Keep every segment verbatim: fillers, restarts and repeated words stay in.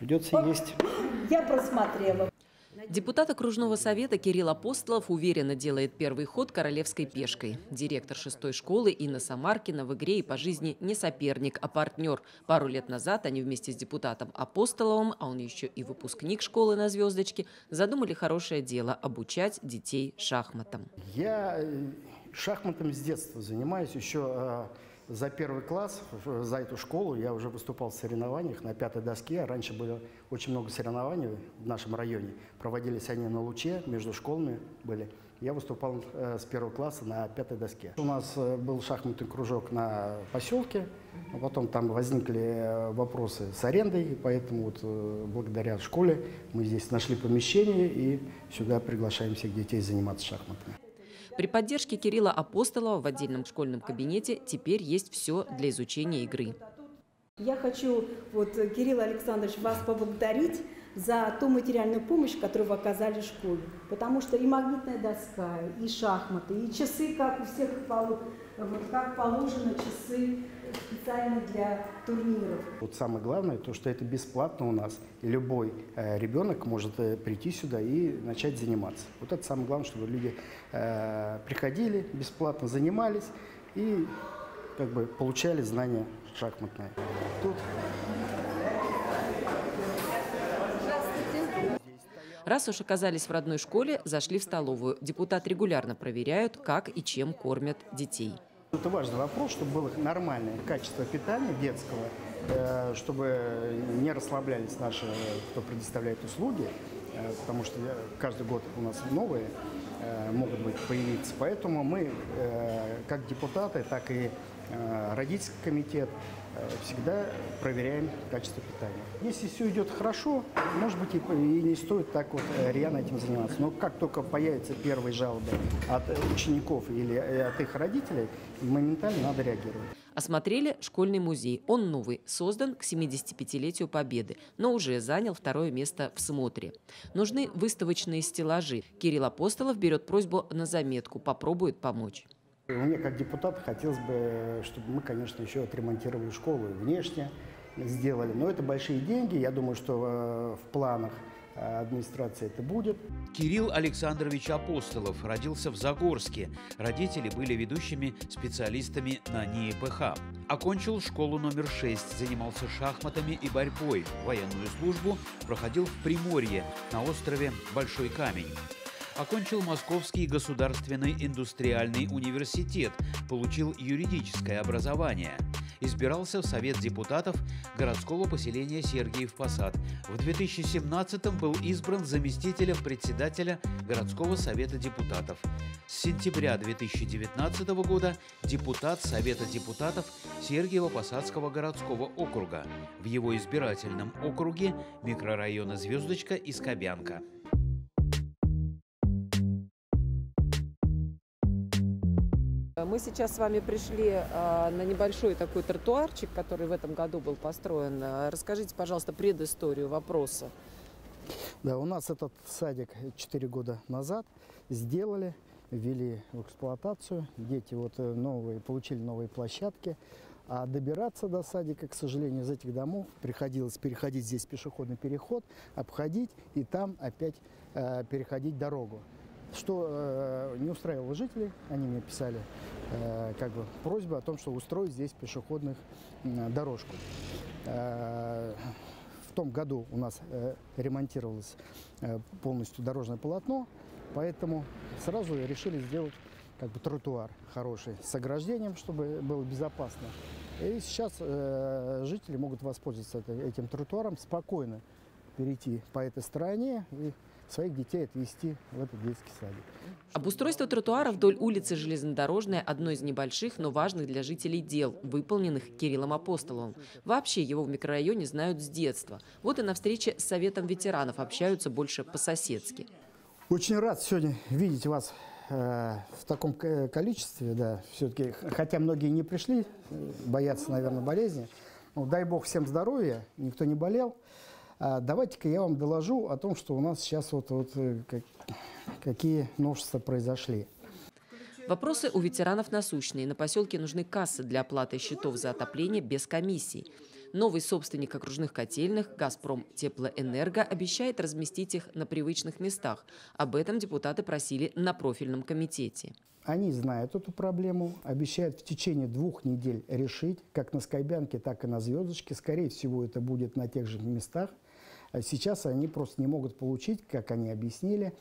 придется есть. Я просмотрела. Депутат окружного совета Кирилл Апостолов уверенно делает первый ход королевской пешкой. Директор шестой школы Инна Самаркина в игре и по жизни не соперник, а партнер. Пару лет назад они вместе с депутатом Апостоловым, а он еще и выпускник школы на звездочке, задумали хорошее дело – обучать детей шахматам. Я шахматами с детства занимаюсь. Еще за первый класс, за эту школу я уже выступал в соревнованиях на пятой доске. Раньше было очень много соревнований в нашем районе. Проводились они на Луче, между школами были. Я выступал с первого класса на пятой доске. У нас был шахматный кружок на поселке. Потом там возникли вопросы с арендой, поэтому вот благодаря школе мы здесь нашли помещение и сюда приглашаем всех детей заниматься шахматами. При поддержке Кирилла Апостолова в отдельном школьном кабинете теперь есть все для изучения игры. Я хочу, вот, Кирилл Александрович, вас поблагодарить за ту материальную помощь, которую вы оказали школе. Потому что и магнитная доска, и шахматы, и часы, как у всех, вот, как положено, часы специально для турниров. Вот самое главное, то, что это бесплатно у нас, и любой э, ребенок может э, прийти сюда и начать заниматься. Вот это самое главное, чтобы люди э, приходили, бесплатно занимались и как бы получали знания шахматные. Тут... Раз уж оказались в родной школе, зашли в столовую. Депутат регулярно проверяют, как и чем кормят детей. Это важный вопрос, чтобы было нормальное качество питания детского, чтобы не расслаблялись наши, кто предоставляет услуги, потому что каждый год у нас новые могут быть появиться. Поэтому мы, как депутаты, так и родительский комитет, всегда проверяем качество питания. Если все идет хорошо, может быть, и не стоит так вот рьяно этим заниматься. Но как только появятся первые жалобы от учеников или от их родителей, моментально надо реагировать. Осмотрели школьный музей. Он новый, создан к семидесятипятилетию Победы, но уже занял второе место в смотре. Нужны выставочные стеллажи. Кирилл Апостолов берет просьбу на заметку, попробует помочь. Мне, как депутат, хотелось бы, чтобы мы, конечно, еще отремонтировали школу и внешне сделали. Но это большие деньги. Я думаю, что в планах администрации это будет. Кирилл Александрович Апостолов родился в Загорске. Родители были ведущими специалистами на НИИПХ. Окончил школу номер шесть, занимался шахматами и борьбой. Военную службу проходил в Приморье на острове Большой Камень. Окончил Московский государственный индустриальный университет, получил юридическое образование. Избирался в Совет депутатов городского поселения Сергиев Посад. В две тысячи семнадцатом был избран заместителем председателя городского совета депутатов. С сентября две тысячи девятнадцатого года депутат Совета депутатов Сергиево-Посадского городского округа. В его избирательном округе микрорайона Звездочка и Скобянка. Мы сейчас с вами пришли э, на небольшой такой тротуарчик, который в этом году был построен. Расскажите, пожалуйста, предысторию вопроса. Да, у нас этот садик четыре года назад сделали, ввели в эксплуатацию. Дети вот новые, получили новые площадки. А добираться до садика, к сожалению, из этих домов приходилось переходить здесь пешеходный переход, обходить и там опять э, переходить дорогу. Что э, не устраивало жителей, они мне писали э, как бы просьбу о том, что устроить здесь пешеходную э, дорожку. Э, в том году у нас э, ремонтировалось э, полностью дорожное полотно, поэтому сразу решили сделать как бы тротуар хороший с ограждением, чтобы было безопасно. И сейчас э, жители могут воспользоваться этим тротуаром, спокойно перейти по этой стороне и своих детей отвезти в этот детский садик. Обустройство тротуара вдоль улицы Железнодорожная – одно из небольших, но важных для жителей дел, выполненных Кириллом Апостоловым. Вообще его в микрорайоне знают с детства. Вот и на встрече с Советом ветеранов общаются больше по-соседски. Очень рад сегодня видеть вас э, в таком количестве. Да, все-таки, хотя многие не пришли, боятся, наверное, болезни. Ну, дай бог всем здоровья, никто не болел. Давайте-ка я вам доложу о том, что у нас сейчас вот, вот как, какие новшества произошли. Вопросы у ветеранов насущные. На поселке нужны кассы для оплаты счетов за отопление без комиссий. Новый собственник окружных котельных «Газпром Теплоэнерго» обещает разместить их на привычных местах. Об этом депутаты просили на профильном комитете. Они знают эту проблему, обещают в течение двух недель решить, как на Скайбянке, так и на Звездочке. Скорее всего, это будет на тех же местах. Сейчас они просто не могут получить, как они объяснили,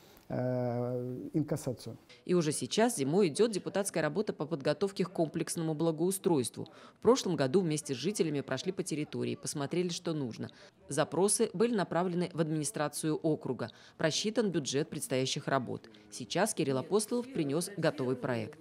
инкассацию. И уже сейчас зимой идет депутатская работа по подготовке к комплексному благоустройству. В прошлом году вместе с жителями прошли по территории, посмотрели, что нужно. Запросы были направлены в администрацию округа. Просчитан бюджет предстоящих работ. Сейчас Кирилл Апостолов принес готовый проект.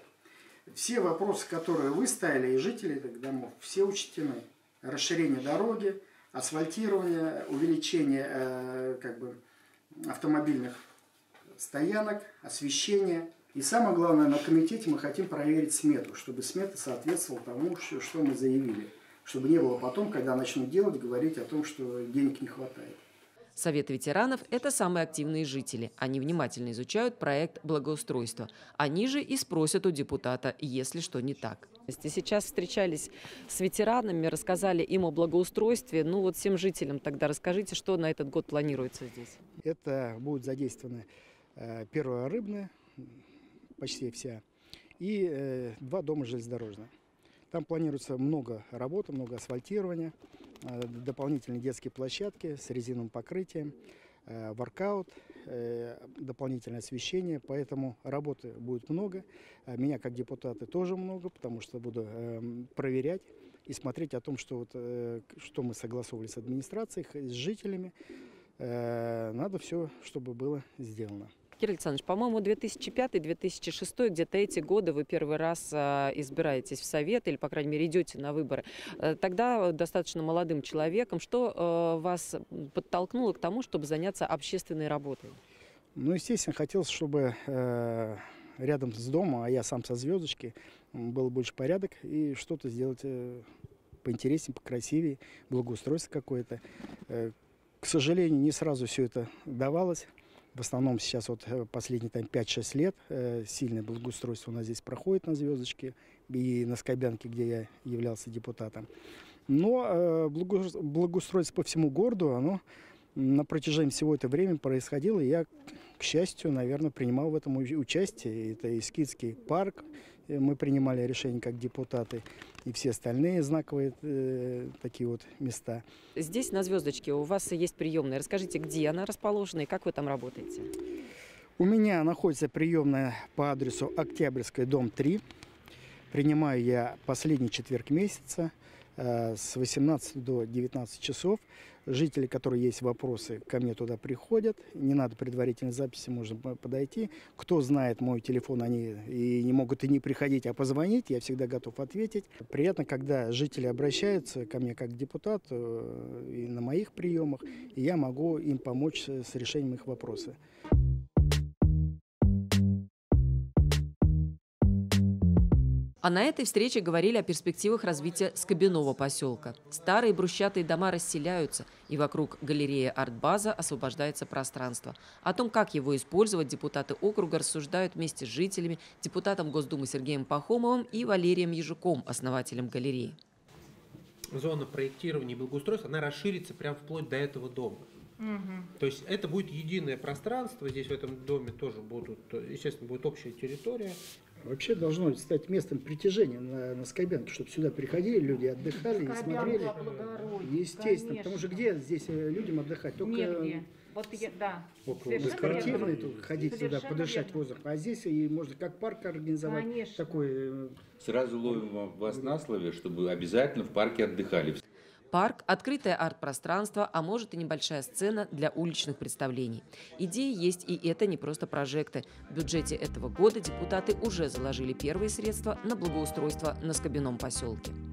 Все вопросы, которые вы ставили, и жители этих домов, все учтены. Расширение дороги, асфальтирование, увеличение э, как бы, автомобильных стоянок, освещение. И самое главное, на комитете мы хотим проверить смету, чтобы смета соответствовала тому, что мы заявили. Чтобы не было потом, когда начнут делать, говорить о том, что денег не хватает. Совет ветеранов – это самые активные жители. Они внимательно изучают проект благоустройства. Они же и спросят у депутата, если что не так. Сейчас встречались с ветеранами, рассказали им о благоустройстве. Ну вот всем жителям тогда расскажите, что на этот год планируется здесь. Это будет задействованы э, первая рыбная, почти вся, и э, два дома железнодорожных. Там планируется много работы, много асфальтирования, э, дополнительные детские площадки с резиновым покрытием, э, воркаут, э, дополнительное освещение. Поэтому работы будет много. Меня как депутата тоже много, потому что буду э, проверять и смотреть о том, что, вот, э, что мы согласовывали с администрацией, с жителями. Э, надо все, чтобы было сделано. Кирилл Александрович, по-моему, две тысячи пятый — две тысячи шестой, где-то эти годы вы первый раз избираетесь в Совет или, по крайней мере, идете на выборы. Тогда достаточно молодым человеком. Что вас подтолкнуло к тому, чтобы заняться общественной работой? Ну, естественно, хотелось, чтобы э, рядом с домом, а я сам со Звездочки, был больше порядок и что-то сделать э, поинтереснее, покрасивее, благоустройство какое-то. Э, к сожалению, не сразу все это давалось. В основном сейчас вот последние пять-шесть лет э, сильное благоустройство у нас здесь проходит на Звездочке и на Скайбянке, где я являлся депутатом. Но э, благоустройство по всему городу, оно на протяжении всего этого времени происходило. И я, к счастью, наверное, принимал в этом участие. Это и Скидский парк, мы принимали решение как депутаты, и все остальные знаковые э, такие вот места. Здесь, на Звездочке, у вас есть приемная. Расскажите, где она расположена и как вы там работаете? У меня находится приемная по адресу Октябрьская, дом три. Принимаю я последний четверг месяца э, с восемнадцати до девятнадцати часов. Жители, которые есть вопросы, ко мне туда приходят. Не надо предварительной записи, можно подойти. Кто знает мой телефон, они и не могут и не приходить, а позвонить. Я всегда готов ответить. Приятно, когда жители обращаются ко мне как к депутату и на моих приемах, и я могу им помочь с решением их вопросов. А на этой встрече говорили о перспективах развития Скобяного поселка. Старые брусчатые дома расселяются, и вокруг галереи «Артбаза» освобождается пространство. О том, как его использовать, депутаты округа рассуждают вместе с жителями, депутатом Госдумы Сергеем Пахомовым и Валерием Ежуком, основателем галереи. Зона проектирования и благоустройства, она расширится прямо вплоть до этого дома. Угу. То есть это будет единое пространство, здесь в этом доме тоже будут, естественно, будет общая территория. Вообще должно стать местом притяжения на, на Скайбянке, чтобы сюда приходили люди, отдыхали и смотрели. Естественно, конечно. Потому что где здесь людям отдыхать? Только Нигде. Вот я, да. спортивные тут ходить сюда, подышать верно. Воздух. А здесь и можно как парк организовать. Конечно. Такой. Сразу ловим вас на слове, чтобы обязательно в парке отдыхали. Парк – открытое арт-пространство, а может и небольшая сцена для уличных представлений. Идеи есть, и это не просто прожекты. В бюджете этого года депутаты уже заложили первые средства на благоустройство на Скобяном поселке.